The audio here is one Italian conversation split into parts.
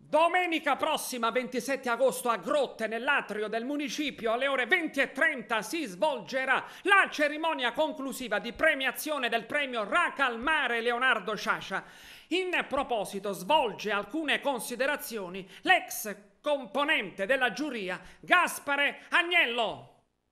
Domenica prossima, 27 agosto, a Grotte, nell'atrio del municipio, alle ore 20:30 si svolgerà la cerimonia conclusiva di premiazione del premio Raca al Mare Leonardo Sciascia. In proposito svolge alcune considerazioni l'ex componente della giuria Gaspare Agnello.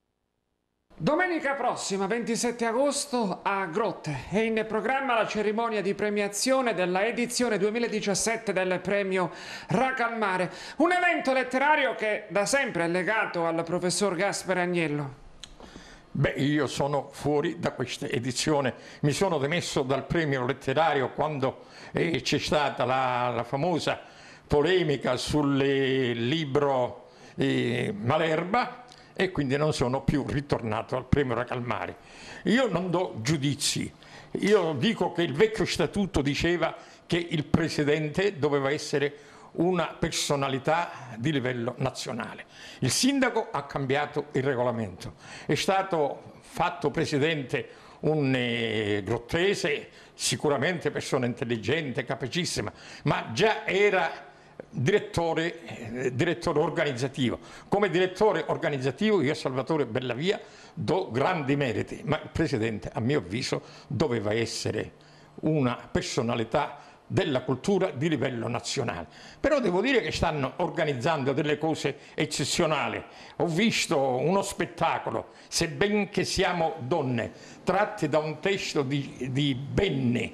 Domenica prossima, 27 agosto, a Grotte, è in programma la cerimonia di premiazione della edizione 2017 del premio Raca al Mare, un evento letterario che da sempre è legato al professor Gaspare Agnello. Beh, io sono fuori da questa edizione, mi sono dimesso dal premio letterario quando c'è stata la famosa polemica sul libro Malerba, e quindi non sono più ritornato al premio Raca al Mare. Io non do giudizi, io dico che il vecchio statuto diceva che il presidente doveva essere una personalità di livello nazionale. Il sindaco ha cambiato il regolamento, è stato fatto presidente un grottese, sicuramente persona intelligente, capacissima, ma già era direttore organizzativo. Come direttore organizzativo io a Salvatore Bellavia do grandi meriti, ma il presidente a mio avviso doveva essere una personalità della cultura di livello nazionale. Però devo dire che stanno organizzando delle cose eccezionali. Ho visto uno spettacolo, Sebbene siamo donne, tratti da un testo di Benne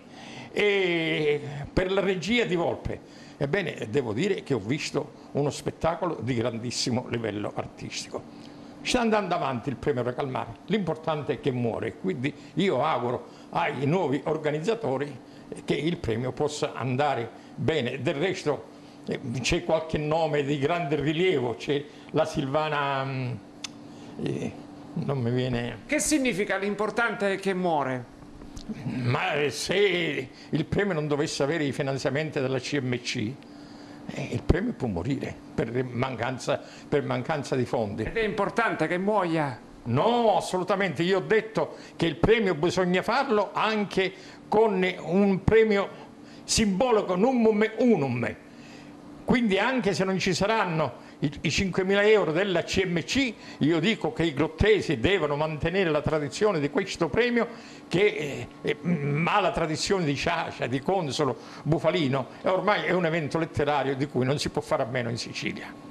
e per la regia di Volpe. Ebbene, devo dire che ho visto uno spettacolo di grandissimo livello artistico. Sta andando avanti il premio Raca al Mare, l'importante è che muore, quindi io auguro ai nuovi organizzatori che il premio possa andare bene. Del resto c'è qualche nome di grande rilievo, c'è la Silvana, non mi viene... Che significa l'importante è che muore? Ma se il premio non dovesse avere i finanziamenti della CMC, il premio può morire per mancanza di fondi. Ed è importante che muoia? No, assolutamente. Io ho detto che il premio bisogna farlo anche con un premio simbolico, numum unum. Quindi anche se non ci saranno i 5.000 euro della CMC, io dico che i grottesi devono mantenere la tradizione di questo premio che ha la tradizione di Sciascia, di Consolo, Bufalino, e ormai è un evento letterario di cui non si può fare a meno in Sicilia.